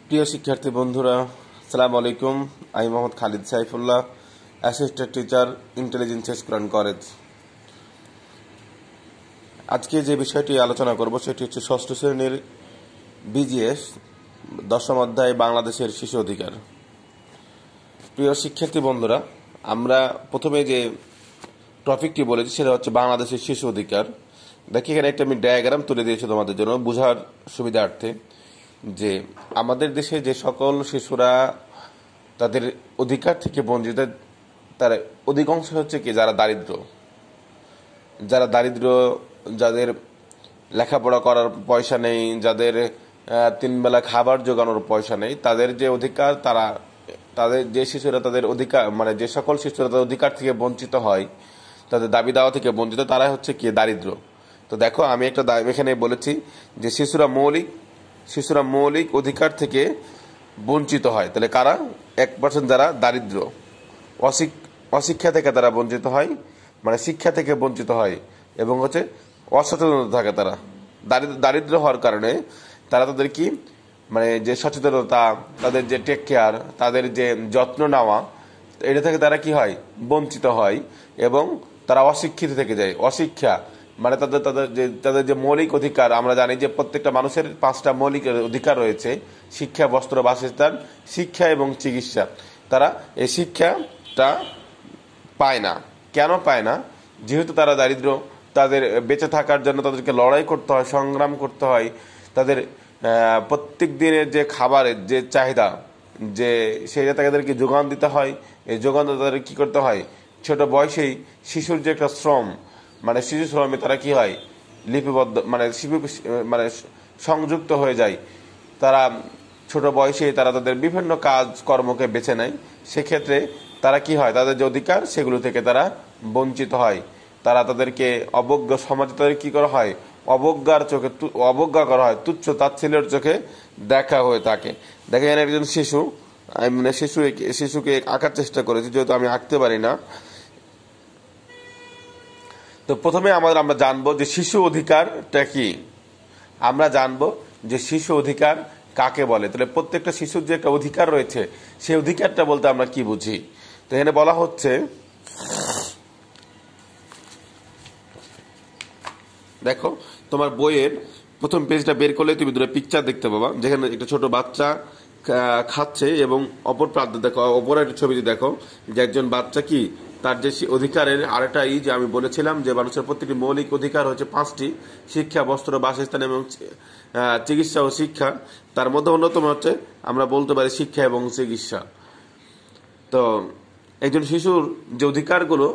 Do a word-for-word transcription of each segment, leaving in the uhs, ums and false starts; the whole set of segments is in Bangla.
প্রিয় শিক্ষার্থী বন্ধুরা, আসসালামু আলাইকুম। আমি Mohammad Khalid Saifullah, assistant teacher, Intelligentsia school and college. আজকে যে বিষয়টি আলোচনা করব সেটি হচ্ছে ষষ্ঠ শ্রেণীর বিজিএস দশম অধ্যায় বাংলাদেশের শিশু অধিকার। প্রিয় শিক্ষার্থী বন্ধুরা, আমরা প্রথমে যে টপিকটি বলেছি সেটা হচ্ছে বাংলাদেশের শিশু অধিকার। দেখি এখানে একটা আমি ডায়াগ্রাম তুলে দিয়েছি তোমাদের জন্য বোঝার সুবিধার্থে, যে আমাদের দেশে যে সকল শিশুরা তাদের অধিকার থেকে বঞ্চিত, তার অধিকাংশ হচ্ছে কি যারা দারিদ্র যারা দারিদ্র যাদের লেখাপড়া করার পয়সা নেই, যাদের তিন বেলা খাবার জোগানোর পয়সা নেই, তাদের যে অধিকার, তারা তাদের যে শিশুরা তাদের অধিকার মানে যে সকল শিশুরা তাদের অধিকার থেকে বঞ্চিত হয়, তাদের দাবি দাওয়া থেকে বঞ্চিত, তারাই হচ্ছে কি দারিদ্র। তো দেখো, আমি একটা এখানে বলেছি যে শিশুরা মৌলিক শিশুরা মৌলিক অধিকার থেকে বঞ্চিত হয়। তাহলে কারা? এক পার্সেন্ট যারা দারিদ্র, অশিক্ষা থেকে তারা বঞ্চিত হয়, মানে শিক্ষা থেকে বঞ্চিত হয়, এবং হচ্ছে অসচেতনতা থাকে। তারা দারিদ্র হওয়ার কারণে তারা তাদের কি মানে যে সচেতনতা, তাদের যে টেক কেয়ার, তাদের যে যত্ন নেওয়া, এটা থেকে তারা কি হয়? বঞ্চিত হয়, এবং তারা অশিক্ষিত থেকে যায়। অশিক্ষা মানে তাদের তাদের যে তাদের যে মৌলিক অধিকার, আমরা জানি যে প্রত্যেকটা মানুষের পাঁচটা মৌলিক অধিকার রয়েছে: শিক্ষা, বস্ত্র, বাসস্থান, শিক্ষা এবং চিকিৎসা। তারা এই শিক্ষাটা পায় না। কেন পায় না? যেহেতু তারা দারিদ্র, তাদের বেঁচে থাকার জন্য তাদেরকে লড়াই করতে হয়, সংগ্রাম করতে হয়। তাদের প্রত্যেক দিনের যে খাবারের যে চাহিদা, যে সেইটা তাদেরকে যোগান দিতে হয়। এই যোগান তাদের কি করতে হয়? ছোট বয়সেই শিশুর যে একটা শ্রম, মানে শিশু শ্রমে তারা কি হয়? লিপিবদ্ধ মানে শিশু মানে সংযুক্ত হয়ে যায়। তারা ছোট বয়সে তারা তাদের বিভিন্ন কাজ কর্মকে বেছে নেয়। সেক্ষেত্রে তারা কি হয়? তাদের যে অধিকার, সেগুলো থেকে তারা বঞ্চিত হয়। তারা তাদেরকে অবজ্ঞা, সমাজে তাদের কি করা হয়? অবজ্ঞার চোখে অবজ্ঞা করা হয়, তুচ্ছ তাচ্ছিল্যের চোখে দেখা হয়ে থাকে। দেখে যেন একজন শিশু, আমি মানে শিশু শিশুকে আঁকার চেষ্টা করেছি, যেহেতু আমি আঁকতে পারি না। তো প্রথমে আমাদের আমরা জানবো যে শিশু অধিকারটা কি। আমরা জানবো যে শিশু অধিকার কাকে বলে। তাহলে প্রত্যেকটা শিশুর যে একটা অধিকার রয়েছে, সেই অধিকারটা বলতে আমরা কি বুঝি? তো এখানে বলা হচ্ছে, দেখো তোমার বইয়ের প্রথম পেজটা বের করলে তুমি দুটো পিকচার দেখতে পাবা, যেখানে একটা ছোট বাচ্চা খাচ্ছে, এবং অপর প্রান্তে দেখো, অপর একটা ছবিতে দেখো যে একজন বাচ্চা কি তার যে অধিকারের আরেকটা ই যে আমি বলেছিলাম যে মানুষের প্রত্যেকটি মৌলিক অধিকার হচ্ছে পাঁচটি: শিক্ষা, বস্ত্র, বাসস্থান এবং চিকিৎসা ও শিক্ষা। তার মধ্যে অন্যতম হচ্ছে আমরা বলতে পারি শিক্ষা এবং চিকিৎসা। তো একজন শিশুর যে অধিকারগুলো,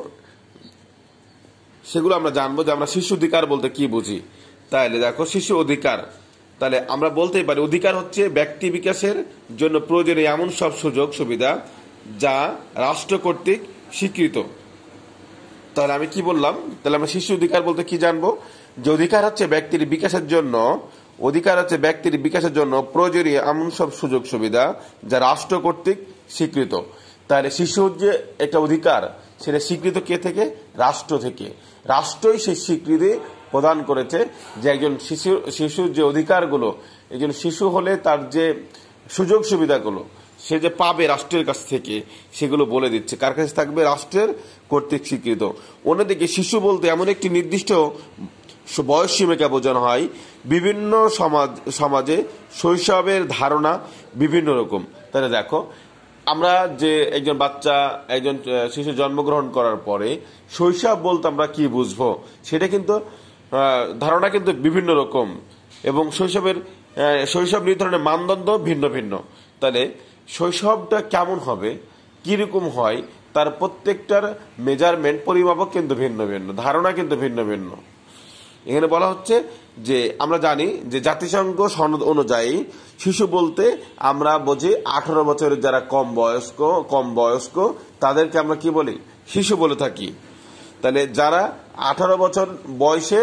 সেগুলো আমরা জানবো যে আমরা শিশু অধিকার বলতে কি বুঝি। তাহলে দেখো, শিশু অধিকার, তাহলে আমরা বলতেই পারি অধিকার হচ্ছে ব্যক্তি বিকাশের জন্য প্রয়োজনীয় এমন সব সুযোগ সুবিধা যা রাষ্ট্র কর্তৃক স্বীকৃত। তাহলে আমি কি বললাম? তাহলে আমরা শিশু অধিকার বলতে কি জানবো? যে অধিকার হচ্ছে ব্যক্তির বিকাশের জন্য অধিকার হচ্ছে ব্যক্তির বিকাশের জন্য প্রয়োজনীয় এমন সব সুযোগ সুবিধা যা রাষ্ট্র কর্তৃক স্বীকৃত। তাহলে শিশুর যে একটা অধিকার, সেটা স্বীকৃত কে থেকে? রাষ্ট্র থেকে। রাষ্ট্রই সেই স্বীকৃতি প্রদান করেছে যে একজন শিশু শিশুর যে অধিকারগুলো, একজন শিশু হলে তার যে সুযোগ সুবিধাগুলো সে যে পাবে রাষ্ট্রের কাছ থেকে, সেগুলো বলে দিচ্ছে। কার কাছে থাকবে? রাষ্ট্রের কর্তৃক স্বীকৃত। অন্যদিকে শিশু বলতে এমন একটি নির্দিষ্ট বয়স সীমাকে বোঝানো হয়। বিভিন্ন সমাজ সমাজে শৈশবের ধারণা বিভিন্ন রকম। তাহলে দেখো, আমরা যে একজন বাচ্চা, একজন শিশু জন্মগ্রহণ করার পরে শৈশব বলতে আমরা কি বুঝবো, সেটা কিন্তু ধারণা কিন্তু বিভিন্ন রকম, এবং শৈশবের শৈশব নির্ধারণের মানদণ্ড ভিন্ন ভিন্ন। তাহলে শৈশবটা কেমন হবে, কিরকম হয়, তার প্রত্যেকটার মেজারমেন্ট, পরিমাপক কিন্তু ভিন্ন ভিন্ন, ধারণা কিন্তু ভিন্ন ভিন্ন। এখানে বলা হচ্ছে যে আমরা জানি যে জাতিসংঘ সনদ অনুযায়ী শিশু বলতে আমরা বুঝি আঠারো বছরের যারা কম বয়স্ক কম বয়স্ক তাদেরকে আমরা কি বলি? শিশু বলে থাকি। তাহলে যারা আঠারো বছর বয়সের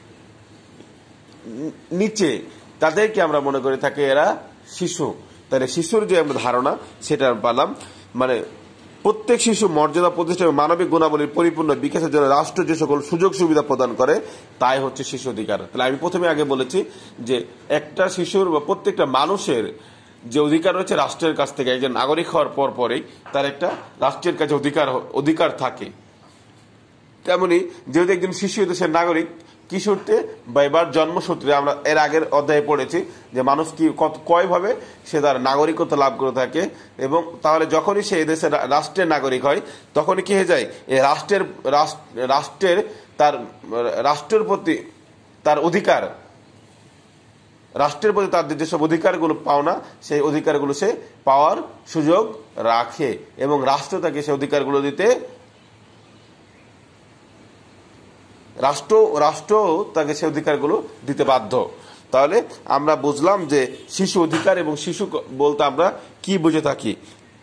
নিচে, তাদেরকে আমরা মনে করে থাকি এরা শিশু। তাহলে শিশুর যে আমরা ধারণা, সেটা পেলাম। মানে প্রত্যেক শিশু মর্যাদা প্রতিষ্ঠা এবং মানবিক গুণাবলীর পরিপূর্ণ বিকাশের জন্য রাষ্ট্র যে সকল সুযোগ সুবিধা প্রদান করে, তাই হচ্ছে শিশু অধিকার। তাহলে আমি প্রথমে আগে বলেছি যে একটা শিশুর বা প্রত্যেকটা মানুষের যে অধিকার রয়েছে রাষ্ট্রের কাছ থেকে, একজন নাগরিক হওয়ার পর পরেই তার একটা রাষ্ট্রের কাছে অধিকার অধিকার থাকে। তেমনি যেহেতু একজন শিশু দেশের নাগরিক, কিশোরতে বা এবার জন্মসূত্রে আমরা এর আগের অধ্যায়ে পড়েছি যে মানুষ কি কত কয়ভাবে সে তার নাগরিকত্ব লাভ করে থাকে, এবং তাহলে যখনই সে দেশের রাষ্ট্রের নাগরিক হয় তখনই কি হয়ে যায়, এই রাষ্ট্রের রাষ্ট্রের তার রাষ্ট্রের প্রতি তার অধিকার, রাষ্ট্রের প্রতি তার যেসব অধিকারগুলো পাওনা সেই অধিকারগুলো সে পাওয়ার সুযোগ রাখে, এবং রাষ্ট্র তাকে সেই অধিকারগুলো দিতে রাষ্ট্র রাষ্ট্র তাকে সেই অধিকারগুলো দিতে বাধ্য। তাহলে আমরা বুঝলাম যে শিশু অধিকার এবং শিশু বলতে আমরা কি বুঝে থাকি।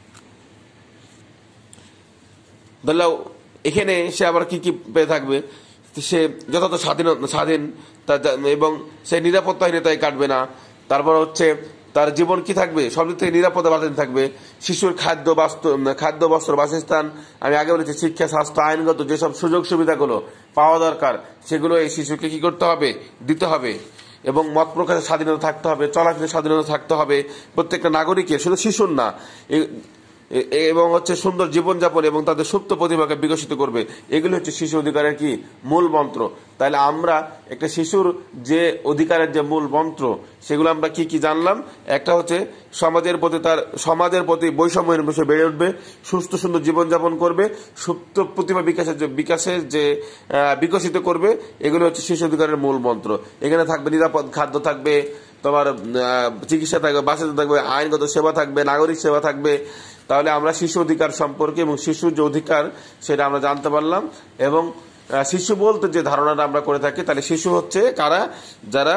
ধরলাম এখানে সে আবার কি কি পেয়ে থাকবে, সে যথাযথ স্বাধীন স্বাধীন এবং সে নিরাপত্তাহীনতায় কাটবে না। তারপর হচ্ছে তার জীবন কি থাকবে, সব দিক থেকে নিরাপত্তা বাতায়ন থাকবে। শিশুর খাদ্য বাস্তু খাদ্য বস্ত্র বাসস্থান, আমি আগে বলেছি শিক্ষা স্বাস্থ্য আইনগত যেসব সুযোগ সুবিধাগুলো পাওয়া দরকার সেগুলো এই শিশুকে কি করতে হবে, দিতে হবে। এবং মত প্রকাশের স্বাধীনতা থাকতে হবে, চলাফেরার স্বাধীনতা থাকতে হবে প্রত্যেকটা নাগরিকের, শুধু শিশুর না। এবং হচ্ছে সুন্দর জীবনযাপন এবং তাদের সুপ্ত প্রতিভাকে বিকশিত করবে। এগুলো হচ্ছে শিশু অধিকারের কি মূল মন্ত্র। তাহলে আমরা একটা শিশুর যে অধিকারের যে মূল মন্ত্র সেগুলো আমরা কি কি জানলাম। একটা হচ্ছে সমাজের প্রতি তার সমাজের প্রতি বৈষম্যহীন বিষয়ে বেড়ে উঠবে, সুস্থ সুন্দর জীবনযাপন করবে, সুপ্ত প্রতিভা বিকাশের যে বিকাশের যে বিকশিত করবে। এগুলো হচ্ছে শিশু অধিকারের মূল মন্ত্র। এখানে থাকবে নিরাপদ খাদ্য থাকবে, তোমার চিকিৎসা থাকবে, বাসস্থান থাকবে, আইনগত সেবা থাকবে, নাগরিক সেবা থাকবে। তাহলে আমরা শিশু অধিকার সম্পর্কে এবং শিশুর যে অধিকার সেটা আমরা জানতে পারলাম। এবং শিশু বলতে যে ধারণাটা আমরা করে থাকি, তাহলে শিশু হচ্ছে কারা, যারা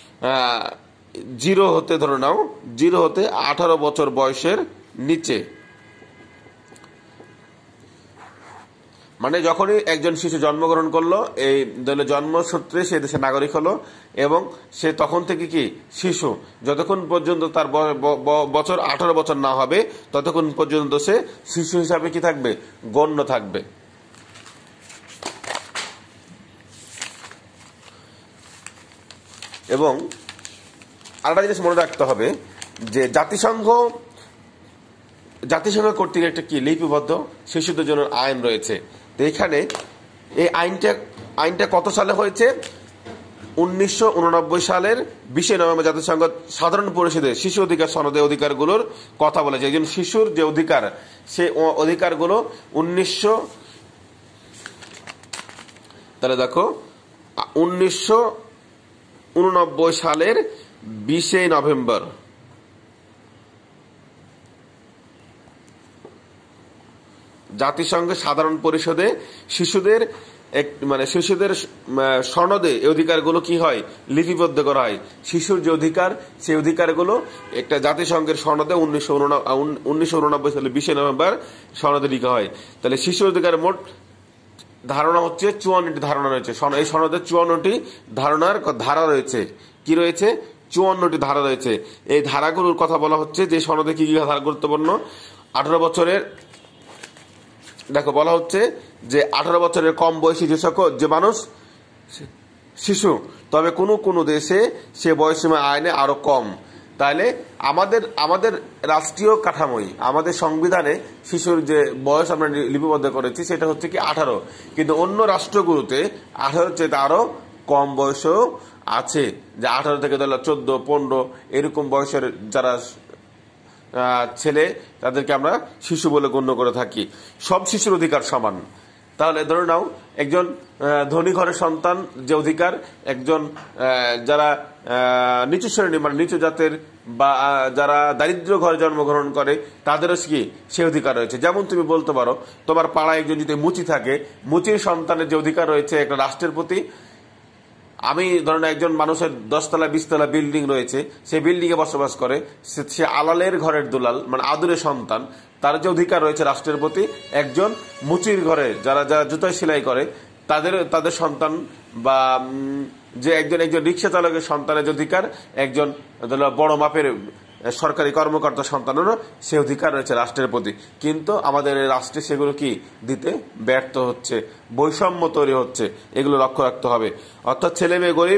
জিরো হতে ধরে নাও জিরো হতে আঠারো বছর বয়সের নিচে, মানে যখনই একজন শিশু জন্মগ্রহণ করলো, এই জন্মসূত্রে সে দেশের নাগরিক হলো, এবং সে তখন থেকে কি শিশু, যতক্ষণ পর্যন্ত তার বছর আঠারো বছর না হবে ততক্ষণ পর্যন্ত সে শিশু হিসাবে কি থাকবে, গণ্য থাকবে। এবং আরেকটা জিনিস মনে রাখতে হবে যে জাতিসংঘ জাতিসংঘ কর্তৃক একটা কি লিপিবদ্ধ শিশুদের জন্য আইন রয়েছে। তো এখানে এই আইনটা আইনটা কত সালে হয়েছে, উনিশশো উননব্বই সালের বিশে নভেম্বর জাতিসংঘ সাধারণ পরিষদে শিশু অধিকার সনদে অধিকারগুলোর কথা বলেছে। একজন শিশুর যে অধিকার, সে অধিকারগুলো উনিশশো তাহলে দেখো উনিশশো উননব্বই সালের বিশে নভেম্বর জাতিসংঘের সাধারণ পরিষদে শিশুদের এক মানে শিশুদের সনদে এই অধিকারগুলো কি হয়, লিপিবদ্ধ করা হয়। শিশুর যে অধিকার সেই অধিকারগুলো একটা জাতিসংঘের সনদে উনিশশো উনিশশো উননব্বই সালে বিশে নভেম্বর সনদে লিখা হয়। তাহলে শিশু অধিকারের মোট ধারণা হচ্ছে চুয়ান্নটি ধারণা রয়েছে। এই সনদে চুয়ান্নটি ধারণার ধারা রয়েছে। কি রয়েছে, চুয়ান্নটি ধারা রয়েছে। এই ধারাগুলোর কথা বলা হচ্ছে যে সনদে কি কি ধারা গুরুত্বপূর্ণ। আঠারো বছরের দেখো বলা হচ্ছে যে আঠারো বছরের কম বয়সী যে সকল যে মানুষ শিশু, তবে কোনো কোনো দেশে সে বয়সীমা আইনে আরো কম। তাহলে আমাদের আমাদের রাষ্ট্রীয় কাঠামোই, আমাদের সংবিধানে শিশুর যে বয়স আমরা লিপিবদ্ধ করেছি সেটা হচ্ছে কি আঠারো, কিন্তু অন্য রাষ্ট্রগুলোতে আঠারোর চেয়ে আরো কম বয়সও আছে, যে আঠারো থেকে ধরো চোদ্দ পনেরো এরকম বয়সের যারা ছেলে তাদেরকে আমরা শিশু বলে গণ্য করে থাকি। সব শিশুর অধিকার সমান। তাহলে ধরে নাও একজন ধনী ঘরের সন্তান যে অধিকার, একজন যারা নিচু শ্রেণী মানে নিচু জাতের বা যারা দারিদ্র ঘরে জন্মগ্রহণ করে তাদেরও কি সে অধিকার রয়েছে। যেমন তুমি বলতে পারো তোমার পাড়ায় একজন যদি মুচি থাকে, মুচির সন্তানের যে অধিকার রয়েছে একটা রাষ্ট্রের প্রতি। আমি ধরেন একজন মানুষের দশতলা বিশতলা বিল্ডিং রয়েছে, সে বিল্ডিং এ বসবাস করে, সে আলালের ঘরের দুলাল মানে আদুরের সন্তান, তার যে অধিকার রয়েছে রাষ্ট্রের প্রতি। একজন মুচির ঘরে যারা যারা জুতায় সেলাই করে তাদের তাদের সন্তান বা যে একজন একজন রিক্সা চালকের সন্তানের যে অধিকার, একজন বড় মাপের সরকারি কর্মকর্তার সন্তানেরও সে অধিকার রয়েছে রাষ্ট্রের প্রতি। কিন্তু আমাদের রাষ্ট্রে সেগুলো কি দিতে ব্যর্থ হচ্ছে, বৈষম্য তৈরি হচ্ছে, এগুলো লক্ষ্য রাখতে হবে। অর্থাৎ ছেলে মেয়ে গরিব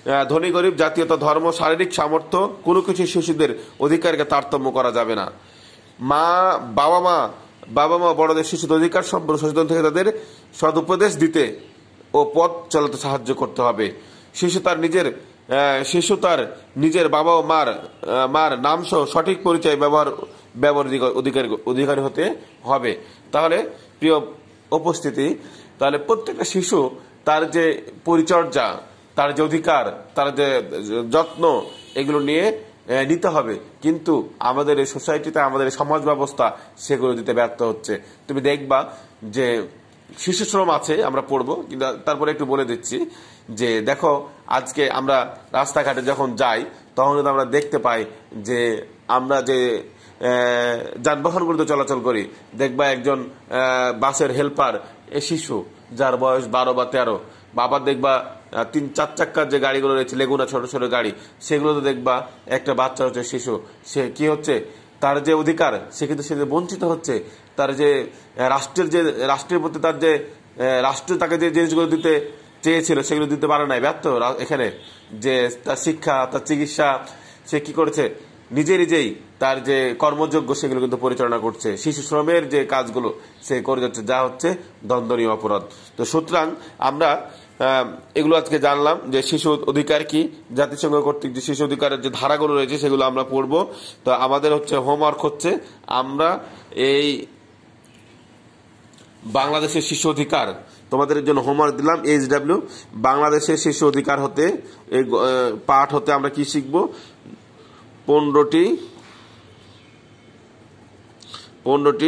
ধনী গরিব, জাতীয়তা, ধর্ম, শারীরিক সামর্থ্য কোনো কিছু শিশুদের অধিকারকে তারতম্য করা যাবে না। মা বাবা মা বাবা মা বড়দের শিশুদের অধিকার সম্পর্কে সচেতন থেকে তাদের সদুপদেশ দিতে ও পথ চলাতে সাহায্য করতে হবে। শিশু তার নিজের শিশু তার নিজের বাবা ও মার মার নাম সহ সঠিক পরিচয় ব্যবহার ব্যবহার অধিকার অধিকারী হতে হবে। তাহলে প্রিয় উপস্থিতি, তাহলে প্রত্যেকটা শিশু তার যে পরিচর্যা, তার যে অধিকার, তার যে যত্ন, এগুলো নিয়ে নিতে হবে। কিন্তু আমাদের এই সোসাইটিতে, আমাদের এই সমাজ ব্যবস্থা সেগুলো দিতে ব্যর্থ হচ্ছে। তুমি দেখবা যে শিশু শ্রম আছে, আমরা পড়বো, কিন্তু তারপরে একটু বলে দিচ্ছি যে দেখো, আজকে আমরা রাস্তাঘাটে যখন যাই তখন কিন্তু আমরা দেখতে পাই যে আমরা যে যানবাহনগুলোতে চলাচল করি, দেখবা একজন বাসের হেল্পার এ শিশু, যার বয়স বারো বা তেরো। বাবা দেখবা তিন চার চাক্কার যে গাড়িগুলো রয়েছে, লেগুনা ছোট ছোট গাড়ি, সেগুলোতে দেখবা একটা বাচ্চা হচ্ছে শিশু। সে কি হচ্ছে, তার যে অধিকার সে কিন্তু সে বঞ্চিত হচ্ছে। তার যে রাষ্ট্রের যে রাষ্ট্রের প্রতি তার যে রাষ্ট্র তাকে যে জিনিসগুলো দিতে চেয়েছিল সেগুলো দিতে পারে নাই, ব্যর্থ। এখানে যে তার শিক্ষা, তার চিকিৎসা, সে কি করেছে, নিজে নিজেই তার যে কর্মযোগ্য সেগুলো কিন্তু পরিচালনা করছে। শিশু শ্রমের যে কাজগুলো সে করে যাচ্ছে, যা হচ্ছে দণ্ডনীয় অপরাধ। তো সুতরাং আমরা এগুলো আজকে জানলাম যে শিশু অধিকার কি, জাতিসংঘ কর্তৃক যে শিশু অধিকারের যে ধারাগুলো রয়েছে সেগুলো আমরা পড়বো। তো আমাদের হচ্ছে হোমওয়ার্ক হচ্ছে, আমরা এই বাংলাদেশের শিশু অধিকার, তোমাদের জন্য হোমওয়ার্ক দিলাম এইচ ডাব্লিউ বাংলাদেশের শিশু অধিকার হতে, এই পাঠ হতে আমরা কি শিখবো, পনেরোটি পনেরোটি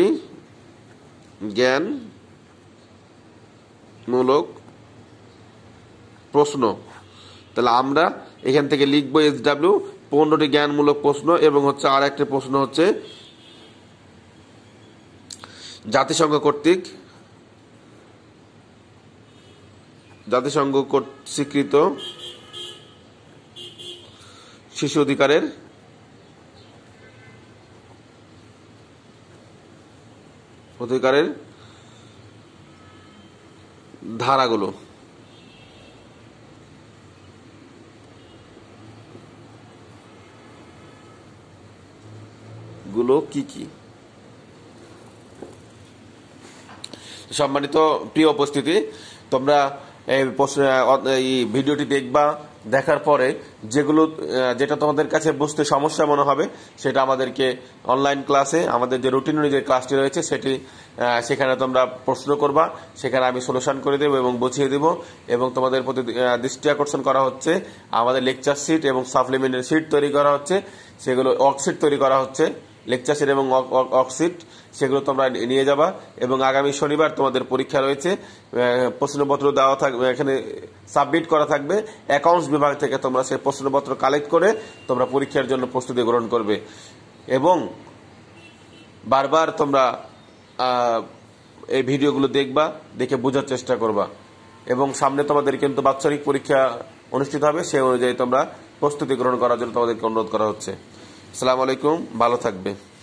জ্ঞানমূলক প্রশ্ন। তাহলে আমরা এখান থেকে লিখবো এইচ ডাব্লিউ পনেরোটি জ্ঞানমূলক প্রশ্ন, এবং হচ্ছে আর একটা প্রশ্ন হচ্ছে জাতিসংঘ কর্তৃক জাতিসংঘ স্বীকৃত শিশু অধিকারের অধিকারের ধারাগুলো গুলো কি কি। সম্মানিত প্রিয় উপস্থিতি, তোমরা এই ভিডিওটি দেখবা, দেখার পরে যেগুলো যেটা তোমাদের কাছে বুঝতে সমস্যা মনে হবে সেটা আমাদেরকে অনলাইন ক্লাসে, আমাদের যে রুটিন অনুযায়ী ক্লাসটি রয়েছে সেটি সেখানে তোমরা প্রশ্ন করবা, সেখানে আমি সলিউশন করে দেবো এবং বুঝিয়ে দেবো। এবং তোমাদের প্রতি দৃষ্টি আকর্ষণ করা হচ্ছে, আমাদের লেকচার শিট এবং সাপ্লিমেন্টারি শিট তৈরি করা হচ্ছে, সেগুলো ওয়ার্কশিট তৈরি করা হচ্ছে, লেকচার শিট এবং ওয়ার্কশিট, সেগুলো তোমরা নিয়ে যাবা। এবং আগামী শনিবার তোমাদের পরীক্ষা রয়েছে, প্রশ্নপত্র দেওয়া থাকবে, এখানে সাবমিট করা থাকবে। অ্যাকাউন্টস বিভাগ থেকে তোমরা সেই প্রশ্নপত্র কালেক্ট করে তোমরা পরীক্ষার জন্য প্রস্তুতি গ্রহণ করবে। এবং বারবার তোমরা এই ভিডিওগুলো দেখবা, দেখে বোঝার চেষ্টা করবা। এবং সামনে তোমাদের কিন্তু বাৎসরিক পরীক্ষা অনুষ্ঠিত হবে, সেই অনুযায়ী তোমরা প্রস্তুতি গ্রহণ করার জন্য তোমাদেরকে অনুরোধ করা হচ্ছে। আসসালামু আলাইকুম, ভালো থাকবে।